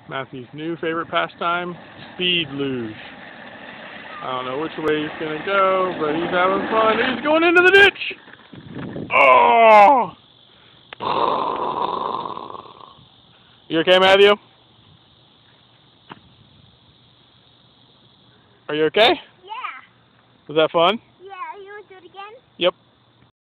Matthew's new favorite pastime, speed luge. I don't know which way he's going to go, but he's having fun. He's going into the ditch! Oh! You okay, Matthew? Are you okay? Yeah. Was that fun?